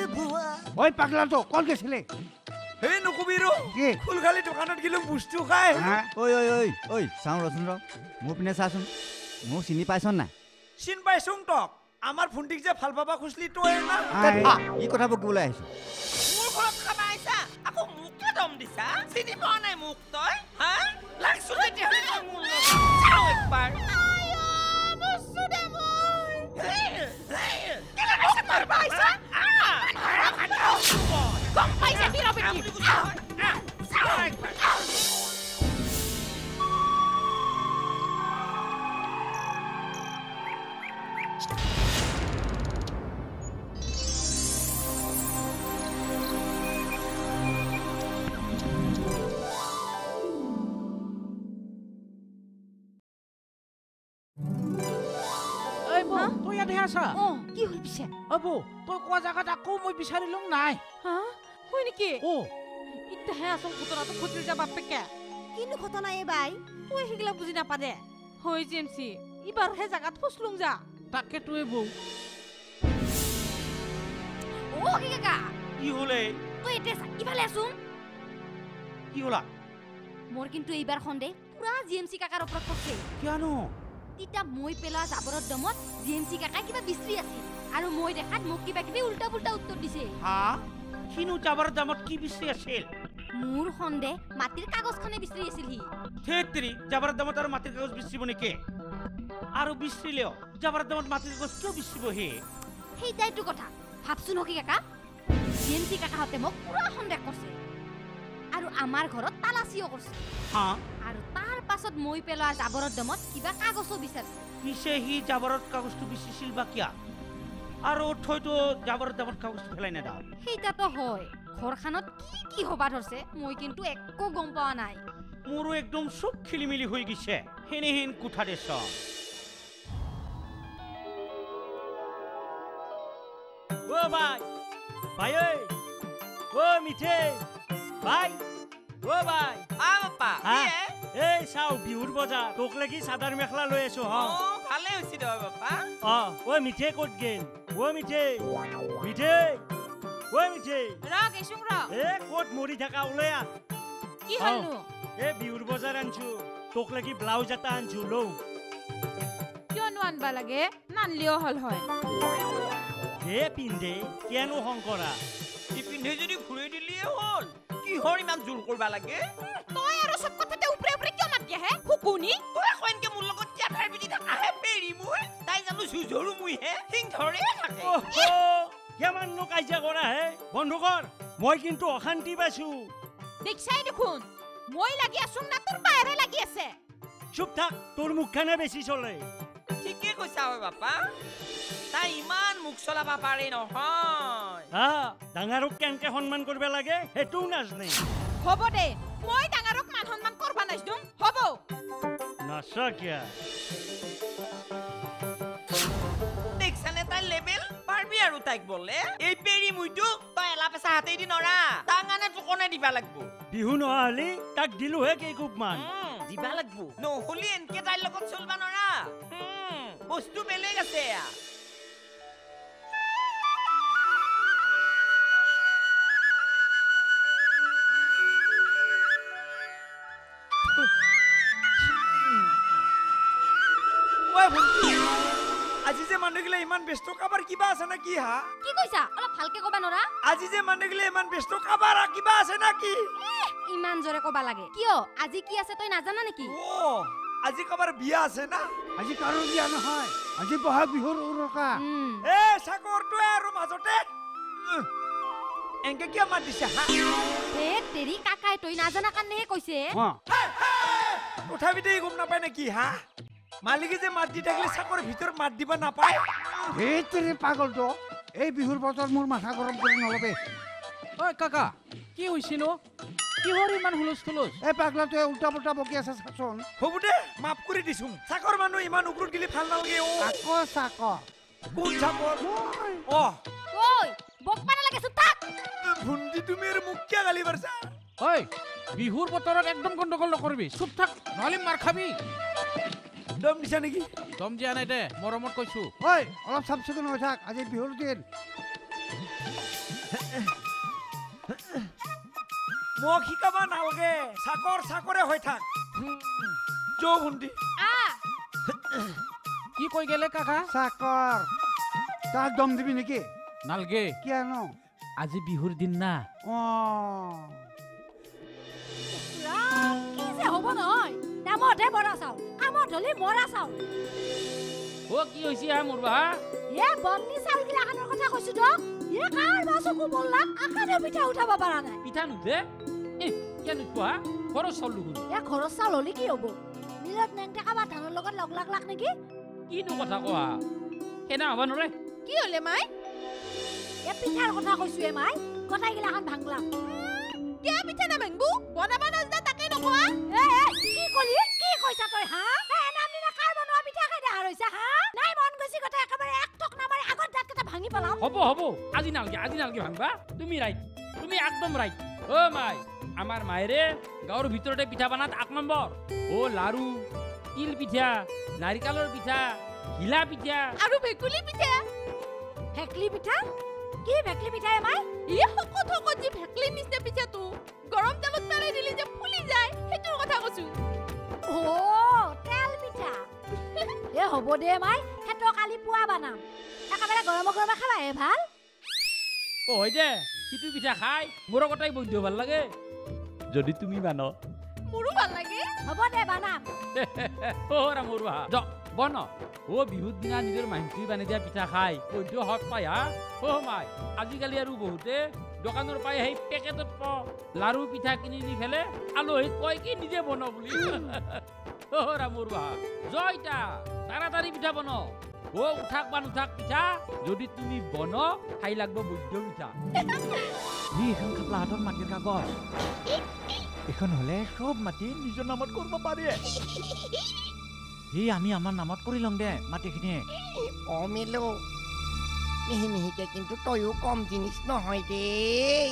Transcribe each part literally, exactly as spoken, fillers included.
ওই পাগলা তো কোন গেছিলে এই নকবিৰো কি ফুলখালি দোকানত গিলো বস্তু খাই ঐ ঐ ঐ ঐ চাওঁ ৰচোন ৰ মোৰ পিনে চাচোন মোক চিনি পাইছ নাই চিন পাইছোং তক আমাৰ ভণ্টিক যে ভাল পাবা খুচলি তই না কি কথা বকিবলৈ আহিছ মোৰ ঘৰত খাবা আইছা আকৌ মুখে দম দিছা চিনি পোৱা নাই মোক তই হা লাগছো তেতিয়াহ'লে তই মোৰ লগত চাওঁ একবাৰ আইঅ বস্তু দে মই কেলে কৈছে তোৰ পাইছা গম পাইছা কি ৰবে কি চাওঁ একবাৰ অ কি হল পিছে আবু তই কোৱা জাগাত আকৌ মই বিচাৰিলং নাই হা হয় নেকি ও ইতাহে আসল ঘটনাটো খুঁজিল যা বাপেকে কিনো ঘটনা এ বাই তুই হিগলা বুজি নাপা দে হয় জেমসি ইবাৰ হে জাগাত ফসলুং যা তাকে তুই বউ ও কি কাকা কি হলে তুই এতে ইফালে আসুন কি হলা মোর কিন্তু এইবাৰ খন্দে পুরা জেমসি কাকাৰ ওপৰত পড়ছে কিয়নো তিতা মই পেলা জাবৰৰ দমত জেমসি কাকা কিবা বিস্ত্ৰী আছিল আৰু মই দেখাত মোক কিবা কিবি উল্টা পুল্টা উত্তৰ দিছে হা কিনো জাবৰ দামত কি বিচৰি আছিল মোৰ খন্দে মাটিৰ কাগজখনে বিস্ত্ৰী আছিল হি থেত্ৰী জাবৰ দামত আৰু মাটিৰ কাগজ বিচৰিব নেকি আৰু বিচৰিলেও জাবৰ দামত মাটিৰ কাগজ কিয় বিচৰিব হে সেইটাইটো কথা ভাবছোন কি কাকা জেমসি কাকাহঁতে মোক পুৰা সন্দেহ কৰিছে আৰু আমাৰ ঘৰত তালাচিও কৰিছে হা আৰু তাৰ পাছত মই পেলোৱা জাবৰৰ দমত কিবা কাগজো বিচাৰিছে পিছে সি জাবৰত কাগজটো বিচিছিল বা কিয়া আৰু থৈতো জাবৰৰ দামত কাগজটো ফেলাই নেদাও সেইটাতো হয় ঘৰখানত কি কি হবা ধৰছে মই কিন্তু একো গম পোৱা নাই মোৰো একদম সব খেলিমেলি হৈ গৈছে হেনেহেন কোঠা দেশ ও ভাই ভাই ঐ ও মিঠে ভাই ও ভাই আ বাপা এই চাও বিহুৰ বজাৰ তোক লাগি চাদৰ মেখলা লৈ আছো হ অ ভালে হৈছে দে বাপা অ ও মিঠে ক'ত গেল ও মিঠে মিঠে ও মিঠে ৰ গেছুং ৰ এ ক'ত মৰি থাকা ওলাই আহ কি হলনো এ বিহুৰ বজাৰ আনছো তোক লাগি ব্লাউজ এটা আনছো লও কিয়নো আনবা লাগে নানলিও হল হয় হে পিন্ধে কিয়নো শংকৰা ই পিন্ধে যদি ঘূৰাই দিলিয়ে হ'ল কিহৰ ইমান জোৰ কৰবা লাগে তই আৰু সব কথাতে উপৰে উপৰে কিয় মাত দিয়া হে হুকুনি তই কইনকে মোৰ লগত কিয়া ঠাই বিধি থাকা হে পেৰি মই তাই জানো জুজৰু মুই হে সিং ধৰে থাকে কিমাননো কাজিয়া কৰা হে বন্ধু কৰ মই কিন্তু অশান্তি পাইছো দেখছাই দেখোন মই লাগি আছো না তোৰ পায়ৰে লাগি আছে চুপ থাক তোৰ মুখখানে বেছি চলে ঠিকে কৈছা হয় বাপা তাই ইমান মুখ চলাবা পাৰে নহয় হা ডাঙৰক কেনকে সন্মান কৰিব লাগে সেইটো নাজনে হ'ব দে মই ডাঙৰক মান সন্মান কৰবা নাজনো হ'ব নাচাকিয়া দেখছানে তাই লেবেল পাৰবি আৰু তাইক বলে এই পেৰি মুইটো তই এলা পেচা হাতেই দি নৰা ডাঙানে টোকনে দিবা লাগব বিহু নহলি তাক দিলোহে কেইকুপ মান দিবা লাগব নহলি এনকে তাইৰ লগত চলবা নৰা বস্তু বেলেগ আছে আজি যে মানুহগিলা ইমান ব্যস্ত কাবাৰ কিবা আছে না কি হা কি কৈছা অলপ ভালকে কবা নৰা আজি যে মানুহগিলা ইমান ব্যস্ত কাবাৰ কিবা আছে না কি ইমান জোৰে কবা লাগে কিয় আজি কি আছে তই নাজানা নেকি ও আজি কাবাৰ বিয়া আছে না আজি কাৰো বিয়া নহয় আজি বহাগ বিহুৰ উৰুকা এ চাকৰটো আৰু মাজতে এনকে কিয় মাত দিছে হা হে তেৰি কাকাই তই নাজানা কাৰণেহে কৈছে তথাপিতো গম নাপায় নেকি হা মালিকে যে মাত দি থাকিলে চাকৰ ভিতৰত মাত দিবা নাপায় এই তেৰি পাগলটো এই বিহুৰ বতৰ মোৰ মাথা গৰম কৰি নলবে ঐ কাকা কি হৈছে নো কিহৰ ইমান হুলুচ থুলুচ এই পাগলাটোৱে উল্টা পুল্টা বকি আছে চাচোন হ'ব দে মাফ কৰি দিছো চাকৰ মানুহ ইমান ওপৰত গিলি ভাল নালাগে অ আকৌ চাকৰ কোন চাকৰ অ ঐ বকবা নালাগে চুপ থাক ভুন্দি তুমি আৰু মোক কিয় গালি পাৰছা ঐ বিহুৰ বতৰত একদম গণ্ডগোল নকৰিবি চুপ থাক নহলে মাৰ খাবি দম দিছা নেকি দম দিয়া নাই দে মৰমত কৈছো ঐ অলপ চাফ চিকুণ হৈ থাক আজি বিহুৰ দিন মোক শিকাবা নালগে চাকৰ চাকৰে হৈ থাক যৌ ভণ্টি কি কৈ গেলে কাকা চাকৰ তাক দম দিবি নেকি নালগে কিয় ন আজি বিহুৰ দিন না অঁ কি যে হ'ব নহয় দামতহে বৰা চাউল কামত হ'লে মৰা চাউল অ কি হৈছে হা মোৰ বাহা এ বন্নি চাউল গিলাখানৰ কথা কৈছো দক এ কাৰ বাছকো বললাক আকানে পিঠা উঠাব পাৰা নাই পিঠা নুঠে এ কিয় নুঠোৱা খৰচ চাউল দেখোন এ খৰচ চাউল হ'লে কি হ'ব মিলত নেংটেকা বা ধানৰ লগত লগ লাগ লাগ নেকি কিনো কথা কোৱা সেনা হ'ব নৰে কি হ'লে মাই এ পিঠাৰ কথা কৈছো এ মাই কথাই গিলাখান ভাঙলা কিয় পিঠা নাভাঙবো বনাব নাজনা তাকে নকোৱা এ এ কি কলি কি কৈছা তই হা এ নামনি না কাৰ বনোৱা পিঠা খাই দেখা ৰৈছা হা নাই মন গৈছি কথা একেবাৰে এক টক নামাৰে আগত দাঁত কেইটা ভাঙি পেলাম হ'ব হ'ব আজি নালগে আজি নালগে ভাঙবা তুমি ৰাইট তুমি একদম ৰাইট অ মাই আমাৰ মায়েৰে গাঁৱৰ ভিতৰতে পিঠা বনাত এক নম্বৰ অ লাৰু তিল পিঠা নাৰিকলৰ পিঠা ঘিলা পিঠা আৰু ভেকুলি পিঠা ভেকলি পিঠা কি ভেকলি পিঠা এ মাই ই হকত হকত যি ভেকলি নিচিনা পিঠাটো গৰম তেলত পেলাই দিলে যে ফুলি যায় সেইটোৰ কথা কৈছো অ তেল পিঠা এ হ'ব দে মাই হেতো কালি পুৱা বানাম একেবাৰে গৰম গৰম খাবাহে ভাল অ হয় দে সিটো পিঠা খাই মোৰ কথাই বৈদ্য ভাল লাগে যদি তুমি মান মোৰো ভাল লাগে হ'ব দে বানাম অ ৰামৰ বাহা য বন অ বিহুৰ দিনা নিজৰ মাইন্তি বানি দিয়া পিঠা খাই বৈদ্য হক পাই হা অ মাই আজিকালি আৰু বহুতে দোকানৰ পাই সেই পেকেটত প লাৰু পিঠা কিনি নি ফেলে আলহীক কয় কি নিজে বন বুলি অ ৰামৰ বাহা জয়টা তাড়াতাড়ি পিঠা বন ও উঠাক বা নুঠাক পিঠা যদি তুমি বন খাই লাগব বৈদ্য পিঠা ই এখন খাপলা হাতত মাটিৰ কাগজ এখন হ'লে চব মাটি নিজৰ নামত কৰিব পাৰে ই আমি আমাৰ নামত কৰি লওঁ দে মাটিখিনিয়ে অমিলো মিহি মিহিকে কিন্তু তয়ো কম জিনিস নহয় দেই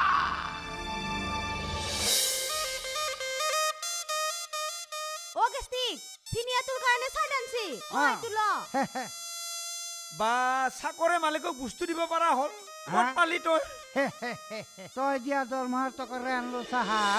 ও গেষ্টিক ফিনিয়াটোৰ কাৰণে চাই ডান্সি ঐ তুল বা চাকৰে মালিকক বস্তু দিব পৰা হ'ল ক'ত পালি তই তই দিয়া দৰমহাৰ টকাৰে আনলো চাহাব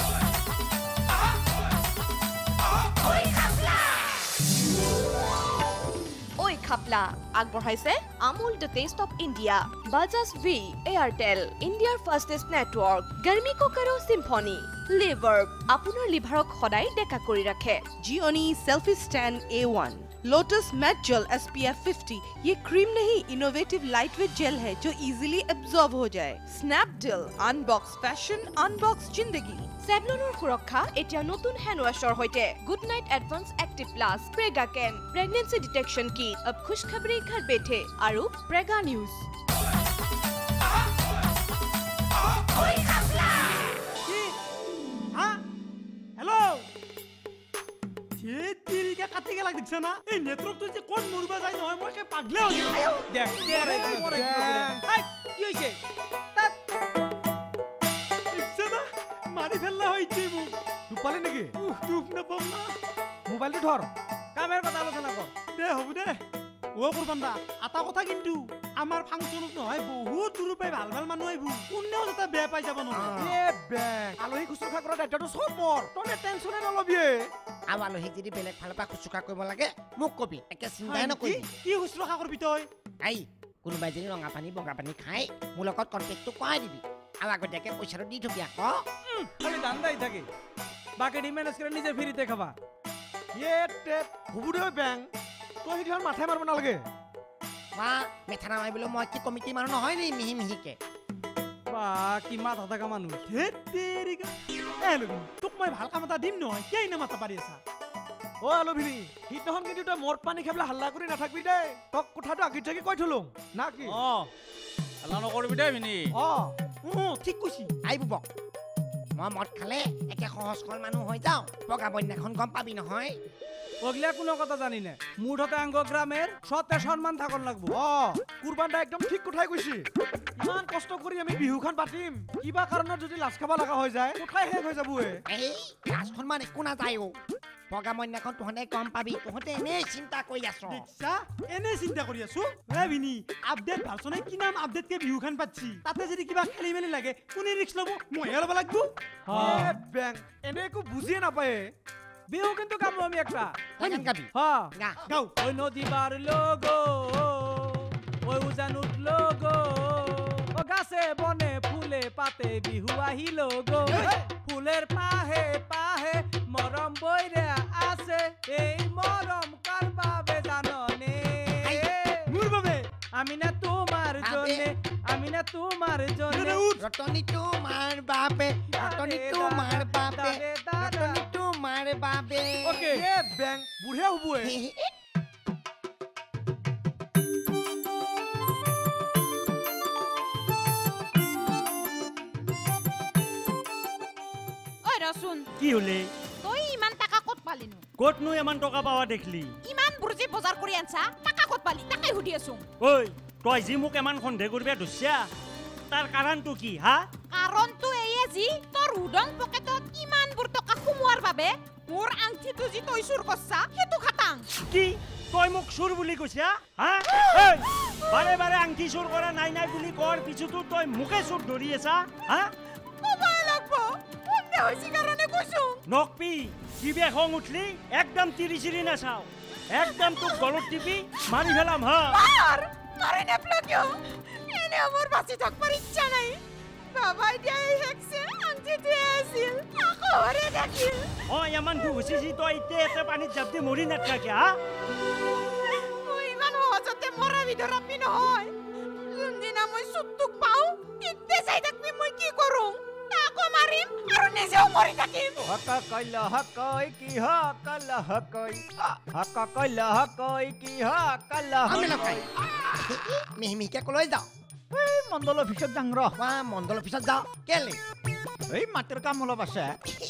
ঐ খাপলা আগবঢ়াইছে Amul the taste of India Bajaj V Airtel ইণ্ডিয়াৰ ফাষ্টেষ্ট নেটৱৰ্ক গৰমি কো কৰো চিম্ফনি লিভাৰ আপোনাৰ লিভাৰক সদায় ডেকা কৰি ৰাখে Gionee selfie stand A one Lotus matte gel S P F fifty ये क्रीम नहीं इनोवेटिव लाइटवेट जेल है जो इजीली एब्जॉर्ब हो जाए स्नैपडील अनबॉक्स फैशन अनबॉक्स जिंदगी চেভলনৰ সুৰক্ষা এতিয়া নতুন হ্যান্ড ওয়াশৰ হৈতে good night advance active plus Prega কেন প্ৰেগনেন্সি ডিটেকশন কিট अब खुशखबरी घर बैठे আৰু প্ৰেগা নিউজ হেল্ল' যে তিৰিকে কাটি গেলা দেখছ না এই নেটৱৰ্কটো যে কোন মৰিবা যায় নহয় মই কে পাগলে হৈ যাও দেখ দে ৰে কি হৈছে ইছনা মাৰি ফেললা হৈছে মোক দুপালে নেকি দুপ নাপাম না মোবাইলটো ধৰ কামেৰ কথা আলোচনা কৰ দে হ'ব দে ও কুৰবান্দা আটা কথা কিন্তু আমাৰ ফাংচনত নহয় বহুত দূৰ পাই ভাল ভাল মানুহ আহিব কোনেও যাতে বেয়া পাই যাব নহয় এ বেগ আলহী খুচুকা কৰা দায়িত্বটো সব মোৰ তনে টেনচনে নলবি আৰু আলহীক যদি বেলেগ ফালৰ পৰা খুচুকা কৰিব লাগে মোক কবি একে চিন্তাই নকৰিবি কি খুচুকা কৰবি তই আই কোনোবাই যদি ৰঙা পানী বগা পানী খাই মোৰ লগত কণ্টেক্টটো কৰাই দিবি আৰু আগতীয়াকে পইচাটো দি থবি আকৌ খালি দান্দাই থাকে বাকি মেনেজ কৰি নিজে ফ্ৰীতে খাবা ইয়ে টেপ হ'ব দে বেং তই সিদিনা মাথাই মাৰিব নালাগে বা মেথা নামাৰিবলৈ মই কি কমিটি মানুহ নহয় নি মিহি মিহিকে বা কি মাথা থকা মানুহ ধেত তেৰিকা এ লবি তোক মই ভাল কাম এটা দিম নহয় কিয় ইনে মাথা পাৰি আছা অ আলভিনি সিদিনাখন কিন্তু তই মোৰ পানী খাবলৈ হাল্লা কৰি নাথাকবি দেই তক কথাটো আগি থাকি কৈ থলো না কি অ হাল্লা নকৰিবি দেই ভিনি অ ঠিক কৈছি আই বুবক মই মদ খালে একে সহজ সৰল মানুহ হৈ যাওঁ বগা বন্যাখন গম পাবি নহয় ওগলা কোনো কথা জানি না মুঠতে আঙ্গ গ্রামের সতে সম্মান থাকন লাগবো অ কুরবানটা একদম ঠিক কথাই কইছি ইমান কষ্ট কৰি আমি বিহুখন পাতিম কিবা কাৰণত যদি লাজ খাবা লাগা হৈ যায় কোঠাই শেষ হৈ যাব এই লাজখন মানে একো নাযায় বগা মইনাখন তহঁতে গম পাবি তহঁতে এনেই চিন্তা কৰি আছ দেখছা এনে চিন্তা কৰি আছো এ বিনি আপডেট ভালছনে কি নাম আপডেট কে বিহুখান পাচ্ছি তাতে যদি কিবা খেলি মেলি লাগে কোনে ৰিক্স ল'ব মইহে ল'ব লাগব এ বেং এনে একো বুজিয়ে নাপায় বিহু কিন্তু গাম আমি একটা গান গাবি হা গা গাও ওই নদী বার লোগো ওই উজানুত লোগো ও গাছে বনে ফুলে পাতে বিহু আহিল গো ফুলের পাহে পাহে মরম বইরে আছে এই মরম কার বাবে জাননে মোৰ বাবে আমি না তোমার জন্যে আমি না তোমার জন্যে রতনী তোমার বাপে রতনী তোমার বাপে রতনী তোমার বাপে ওকে এ বেং বুঢ়া হবয়ে ঐ ৰচোন কি হলে তই ইমান টাকা ক'ত পালিনো ক'তনো ইমান টকা পাৱা দেখলি ইমান বুৰ্জি বজাৰ কৰি আনছা টাকা ক'ত পালি তাকে সুধি আছো ঐ তই যি মোক ইমান সন্দেহ কৰিবা ধৰছা তাৰ কাৰণটো কি হা কাৰণটো এয়ে যি তোৰ উদং পকেটত ইমানবোৰ টকা সোমোৱাৰ বাবে মোৰ আংঠিটো যি তই চুৰ কৰছা সেইটো খাটাং কি তই মোক চুৰ বুলি কৈছা হা ঐ বাৰে বাৰে আংঠি চুৰ কৰা নাই নাই বুলি কোৱাৰ পিছতো তই মোকে চুৰ ধৰি আছা হা মোবাইল লাগব সন্দেহ হৈছে কাৰণে কৈছো নকপি কিবে খং উঠলি একদম তিৰি চিৰি নাচাও একদম তোক গলত টিপি মাৰি ফেলাম হা মাৰ মাৰি নেপলা কিয় এনে মোৰ বাচি থাকবাৰ ইচ্ছা নাই বাবাই দিয়া এই হেকছে আংঠিটোৱে আছিল আকৌ হৰে দেখিল অ ইমান দুখ হৈছে যি তই এতিয়া এতে পানীত জাপ দি মৰি নাথাকে হা মই ইমান সহজতে মৰা বিধৰাপি নহয় যোনদিনা মই চুটটোক পাওঁ তিতে চাই থাকবি মই কি কৰোঁ তাকো মাৰিম আৰু নিজেও মৰি থাকিম হক কইল হকই কি হকল হকই হক কইল হকই কি হকল আমি লগাই মিহি মিহিকে কলৈ যাওঁ এই মণ্ডল অফিচত যাং ৰ মা মণ্ডল অফিচত যাওঁ কেলে এই মাটিৰ কাম অলপ আছে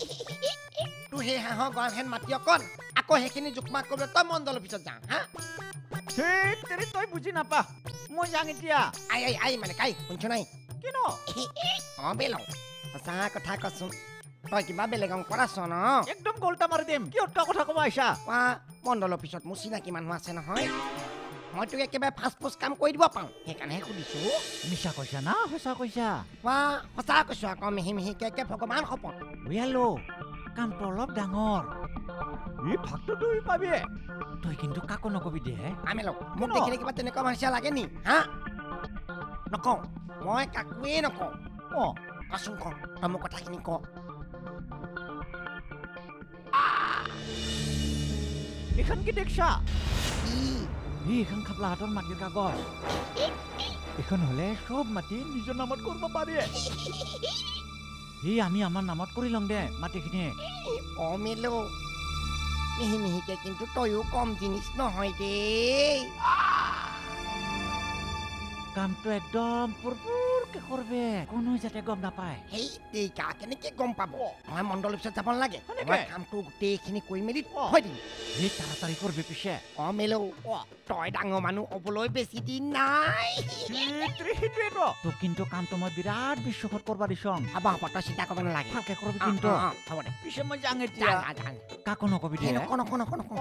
তোৰ সেই হাঁহৰ গঁৰালহেন মাটি অকণ আকৌ সেইখিনি জোখমাখ কৰিবলৈ তই মণ্ডল অফিচত যাওঁ হা ঠিক তেৰি তই বুজি নাপা মই যাং এতিয়া আই আই আই মানে কাই শুনছ নাই কিনো অ বেলং সঁচা কথা কচোন তই কিবা বেলেগ অংক কৰাছ ন একদম গল্টা মাৰি দিম কিয় তই কথা ক'ব আহিছা কোৱা মণ্ডল অফিচত মোৰ চিনাকি মানুহ আছে নহয় মই তোক একেবাৰে ফাষ্ট ফুষ্ট কাম কৰি দিব পাৰোঁ সেইকাৰণেহে সুধিছো মিছা কৈছা না সঁচা কৈছা কোৱা সঁচা কৈছো আকৌ মিহি মিহিকে একে ভগৱান শপত উয়ালো কামটো অলপ ডাঙৰ এই ভাগটো তুই পাবি তই কিন্তু কাকো নকবি দে আমি লগ মোক দেখিলে কিবা তেনেকুৱা মাৰিছা লাগে নি হা নকওঁ মই কাকোৱেই নকওঁ অ কচোন ক তই মোৰ কথাখিনি ক এইখন কি দেখছা এইখন খাপলাহাটৰ মাটিৰ কাগজ এইখন হলে সব মাটি নিজৰ নামত কৰিব পাৰে এই আমি আমাৰ নামত কৰি লওঁ দে মাটিখিনি অ মেলো মিহি মিহিকে কিন্তু তয়ো কম জিনিস নহয় দেই কামটো একদম পুৰপুৰকে কৰবে কোনো যাতে গম নাপায় সেই টেকা কেনেকে গম পাব মই মণ্ডল অফিচত যাব নালাগে সেনেকে? মই কামটো গোটেইখিনি কৰি মেলি থৈ দিম এই তাড়াতাড়ি কৰবে পিছে অ মেলো তই ডাঙৰ মানুহ হ'বলৈ বেছি দিন নাই সেইটোৱেতো তোক কিন্তু কামটো মই বিৰাট বিশ্বাসত কৰবা দিছং হ'ব হ'ব তই চিন্তা কৰিব নালাগে ভালকে কৰবি অ, কিন্তু অ, অ, হ'ব দে পিছে মই যাং যা এতিয়া যা যা কাকো নকবি দে এই নকওঁ নকওঁ নকওঁ নকওঁ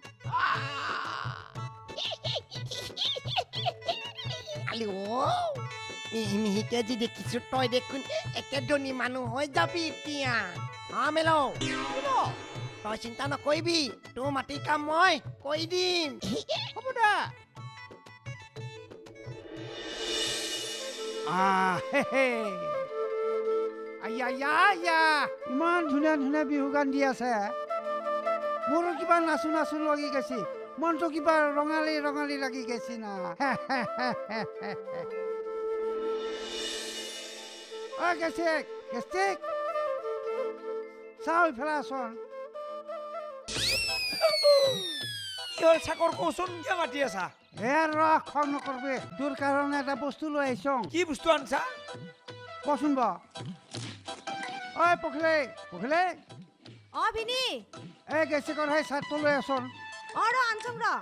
আলি অ মিহি মিহিকে যি দেখিছো তই দেখোন একে ধনী মানুহ হৈ যাবি এতিয়া অ মেলো তই চিন্তা নকৰিবি তোৰ মাটি কাম মই কৰি দিম হ'ব দে আহ হে হে আয়া আয়া আয়া ইমান ধুনীয়া ধুনীয়া বিহু গান দি আছে মোৰো কিবা নাচো নাচো লাগি গৈছে মনটো কিবা ৰঙালী ৰঙালী লাগি গৈছে না অ গেছেক গেছেক চাউল ফেলাচোন কি হ'ল চাকৰ কচোন কিয় মাতি আছা হে ৰ খং নকৰবি তোৰ কাৰণে এটা বস্তু লৈ আহিছোঁ কি বস্তু আনছা কচোন বা ঐ পখিলে পখিলে অ ভিনি এই গেছেকৰ সেই চাৰ্টটো লৈ আছোন অ ৰ আনচং ৰ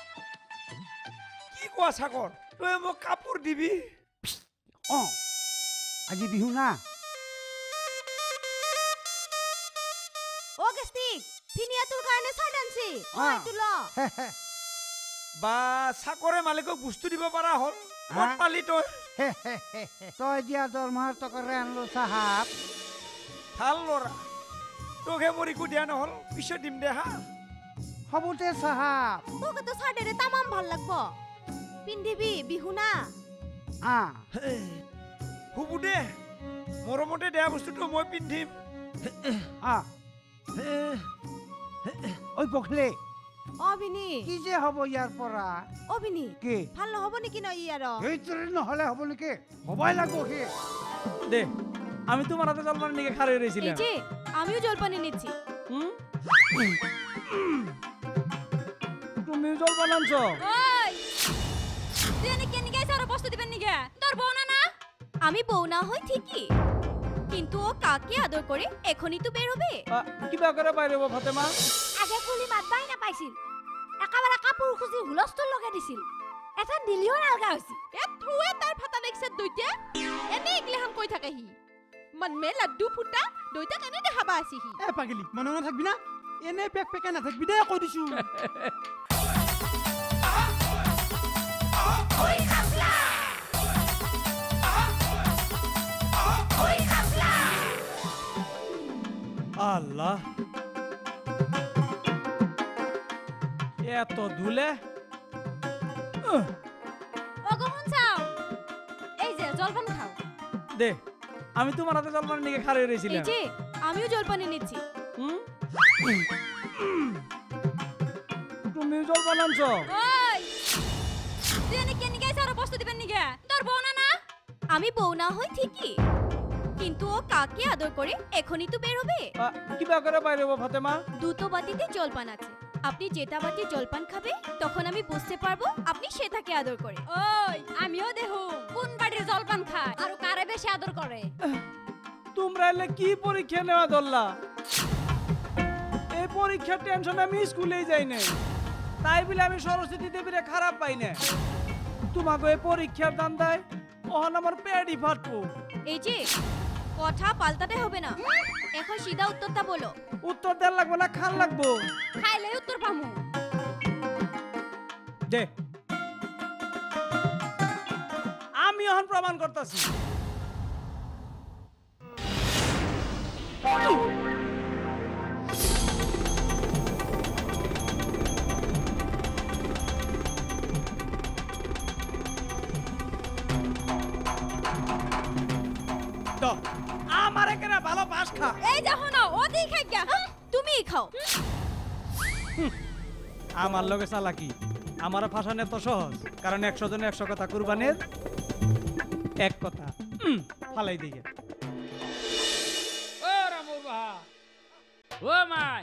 কি কোৱা চাকৰ তই মোক কাপোৰ দিবি অ আজি বিহু না ও গেস্টিক ফিনিয়া তোৰ কাৰণে চাই ডান্সি ঐ তুল বা চাকৰে মালিকক বস্তু দিব পৰা হ'ল ক'ত পালি তই তই দিয়া দৰমহাৰ টকাৰে আনলো চাহাব ভাল ল'ৰা তোকে মোৰ একো দিয়া নহ'ল পিছত দিম দে হা হবতে চাহাব তোকে তো চাৰ্টেৰে তামাম ভাল লাগব পিন্ধিবি বিহু না হ'ব দে মৰমতে দিয়া বস্তুটো মই পিন্ধিম ঐ পখলে অবিনি কি যে হ'ব ইয়াৰ পৰা অবিনি কি ভাল নহব নেকি ন ই আৰু এইটোৰে নহ'লে হ'ব নেকি হ'বই লাগব সি দে আমি তোমার হাতে জলপান নিয়ে খারে রয়েছিলাম এই যে আমিও জলপানি নিচ্ছি তুমি জলপান আনছো ওই তুই এনে কেন গাইছ আর বস্তু দিবেন নিগে তোর বউ না না আমি বউ না হই ঠিকই কিন্তু ও কাকে আদর করে এখনই তো বের হবে কিবা করে বাইরে হবো ফাতেমা আগে খুলি মাতবাই না পাইছিল একেবারে কাপড় খুঁজি হুলস্থুল লগাই দিছিল এটা দিলিও নালগা হইছি এ থুয়ে তার ফাটা দেখছে দুইটা এনে ইগলিহান কই থাকে হি মন মে লাড্ডু ফুটা দুইটা কেনে দেখাবা আছে হি এ পাগলি মনে না থাকবি না এনে পেক পেকে না থাকবি দে কই দিছু ওই খাসলা ওই খাসলা আল্লাহ এত ধুলে ওগো শুনছাও এই যে জলপান খাও দে আমি তোমার হাতে জলপান নিয়ে খারে রয়েছিলাম এই যে আমিও জলপানি নিচ্ছি তুমি জলপান আনছো ওই তুই এনে কেন গাইছ আর বস্তু দিবেন নিগে তোর বউ না না আমি বউ না হই ঠিকই কিন্তু ও কাকে আদর করে এখনই তো বের হবে কিবা করে বাইরে হবো ফাতেমা দুটো বাটিতে জলপান আছে আপনি যেটা বাটি জলপান খাবে তখন আমি বুঝতে পারবো আপনি সেটাকে আদর করে ওই আমিও দেখো কোন বাটির জলপান খায় আর কারে বেশি আদর করে তোমরা এলে কি পরীক্ষা নেওয়া দল্লা এই পরীক্ষার টেনশন আমি স্কুলেই যাই না তাই বলে আমি সরস্বতী দেবীরে খারাপ পাই না তোমাকে এই পরীক্ষার দান দেয় ওহন আমার পেটই ফাটবো এই যে কথা পাল্টাতে হবে না এখন সিধা উত্তরটা বলো উত্তর দেন লাগবে না খান লাগবো খাইলে উত্তর পামু দে আমি এখন প্রমাণ করতেছি আমার এখানে ভালো পাস খা এই দেখো না ও দি খাই গা তুমি খাও আমার লগে চালাকি আমার ফাঁসানো এত সহজ কারণ একশো জনে একশো কথা কুরবানের এক কথা ফালাই দিকে ও রামুর বাহা ও মাই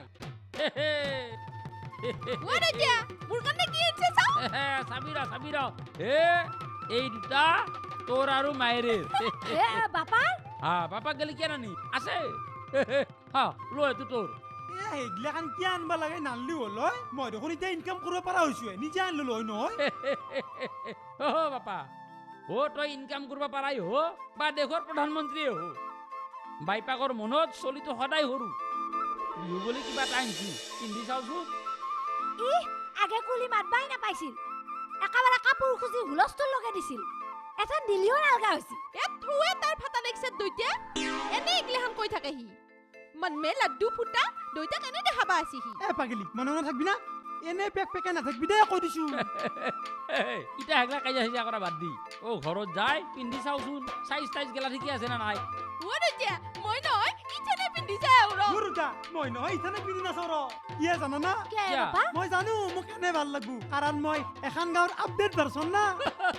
ওরে যা মুরগানে কি ইচ্ছে চাও সাবিরা সাবিরা এ এই দুটা তোর আৰু মায়েরের এ বাপা হ্যাঁ বাপা গেলি কেন নি আছে হ্যাঁ লয় তো তোর এইগিলাখান কি আনবা লাগে নানলি হ'ল মই দেখোন এতিয়া ইনকাম কৰিব পৰা হৈছো নিজে আনলো লয় নহয় ও বাপা ও তই ইনকাম কৰিব পাৰাই হো বা দেশৰ প্ৰধানমন্ত্ৰীয়ে হো বাইপাকৰ মনত চলিটো সদায় সৰু বিহু বুলি কিবা এটা আনিছো পিন্ধি চাওচোন ই আগে কুলি মাতবাই না পাইছিল একেবাৰে কাপোৰ খুজি হুলস্থুল লগাই দিছিল এটা দিলিও নালগা হৈছি এ থুয়ে তার ফাটা দেখছে দুইটা এনে ইগলিহান কই থাকে হি মন মে লাড্ডু ফুটা দুইটা কেনে দেখাবা আছে হি এ পাগলি মনে না থাকবি না এনে পেক পেকে না থাকবি দে কই দিছু ইটা হেগলা কাইজা হিজা কৰা বাদ দি ও ঘৰত যাই পিন্ধি চাওচোন সাইজ টাইজ গেলা ঠিকই আছে না নাই ওরে যা মই নয় ইছানে পিন্ধি যায় আৰু গুৰুটা মই নহয় ইছানে পিন্ধি নাচৰ ইয়ে জানা না কে বাবা মই জানো মোক এনে ভাল লাগবো কাৰণ মই এখন গাঁৱৰ আপডেট ভাৰ্সন না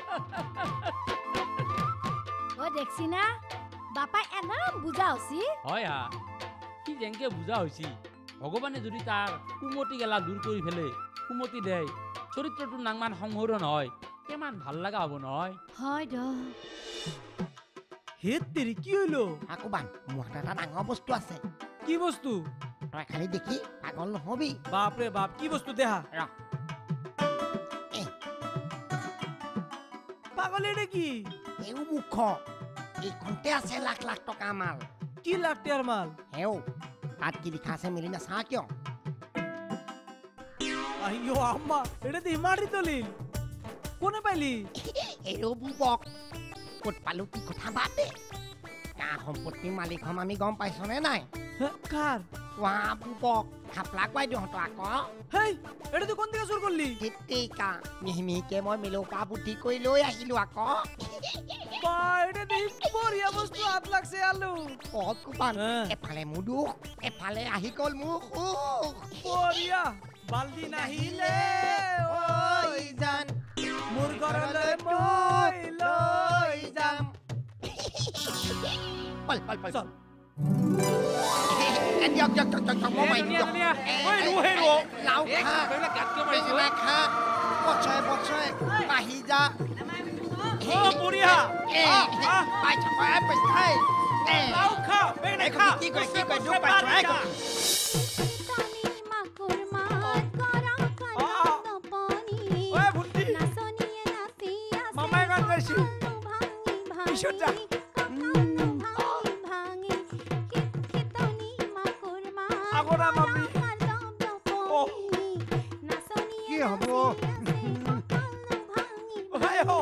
ও দেখছি না বাপা এনাম বুঝা হছি হয় হা কি যেনকে বুঝা হইছি ভগৱানে যদি তাৰ কুমতি গেলা দূৰ কৰি ফেলে কুমতি দেয় চৰিত্ৰটো নাংমান সংহৰণ হয় কেমান ভাল লাগা হ'ব নহয় হয় দ হেত তেৰি কি হইলো আকবান মোৰ হাতত এটা ডাঙৰ বস্তু আছে কি বস্তু তই খালি দেখি পাগল নহবি বাপ রে বাপ কি বস্তু দেহা পাগল এটা কি এও মুখ এইখনতে আছে লাখ লাখ টকা মাল কি লাখ টিয়ার মাল হেও তাত কি লিখা আছে মেলি নাচা কিয় আইও আম্মা এটা দি মারি তলিল কোনে পাইলি এৰো বুবক ক'ত পালো কি কথা বাদে গা সম্পত্তিৰ মালিক হম আমি গম পাইছনে নাই কার ৱা বুবক খাপলা কোৱাই দিহঁতো আকৌ হেই এটা তুই কোন দিকে চুর করলি ঠিকা মিহি মিহিকে মই মিলৌ পা বুদ্ধি কৰি লৈ আহিলো আকৌ বা এটা দি বঢ়িয়া বস্তু হাত লাগছে আলু কত কুপান এফালে মোৰ দুখ এফালে আহি গ'ল মোৰ সুখ বঢ়িয়া বালদি নাহিলে ঐ জান মোৰ ঘৰলৈ মই লৈ যাম পল পল পল চল এ দিয়ক দিয়ক দিয়ক দিয়ক মই মাৰি দিয়ক ঐ ৰো হে ৰো লাও খা বেঙেনা খা পছয় পছয় বাহি যা ও বুঢ়িয়া পাই চাপাই পছয় লাও খা বেঙেনা খা কি কয় কি কয় দুখ পাছয় ঐ ভুন্টি মামাই গান গাইছি পিছত যা আগৰা মামি কি হ'ব ঐ হো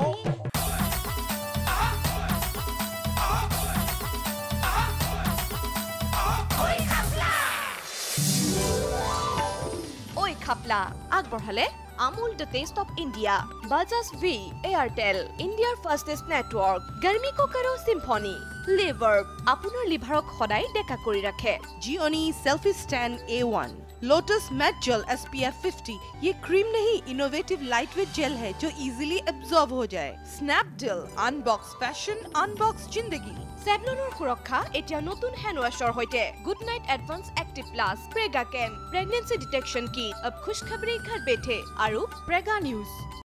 ঐ খাপলা আগবঢ়ালে Amul the taste of India Bajaj V Airtel ইণ্ডিয়াৰ ফাষ্টেষ্ট নেটৱৰ্ক গাৰ্মি কো কাৰো চিম্ফনি লিভাৰ আপোনাৰ লিভাৰক সদায় ডেকা কৰি ৰাখে Gionee selfie stand A one Lotus matte gel S P F fifty ये क्रीम नहीं इनोवेटिव लाइटवेट जेल है जो इजीली एब्जॉर्ब हो जाए स्नैपडील अनबॉक्स फैशन अनबॉक्स जिंदगी চেভলনৰ সুৰক্ষা এতিয়া নতুন হ্যান্ড ওয়াশৰ হৈতে good night advance active plus Prega কেম প্ৰেগনেন্সি ডিটেকশন কিট अब खुशखबरी घर बैठे আৰু প্ৰেগা নিউজ